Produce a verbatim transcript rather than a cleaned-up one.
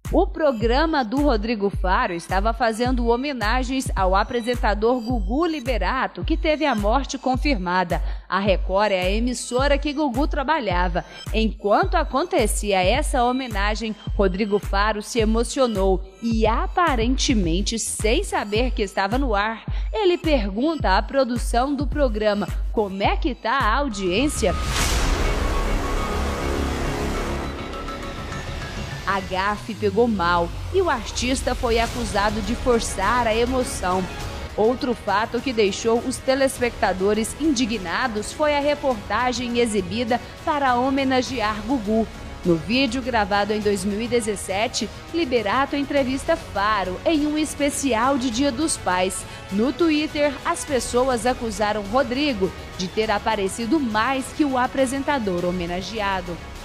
O programa do Rodrigo Faro estava fazendo homenagens ao apresentador Gugu Liberato, que teve a morte confirmada. A Record é a emissora que Gugu trabalhava. Enquanto acontecia essa homenagem, Rodrigo Faro se emocionou e, aparentemente sem saber que estava no ar, ele pergunta à produção do programa como é que tá a audiência. A gafe pegou mal e o artista foi acusado de forçar a emoção. Outro fato que deixou os telespectadores indignados foi a reportagem exibida para homenagear Gugu. No vídeo gravado em dois mil e dezessete, Liberato entrevista Faro em um especial de Dia dos Pais. No Twitter, as pessoas acusaram Rodrigo de ter aparecido mais que o apresentador homenageado.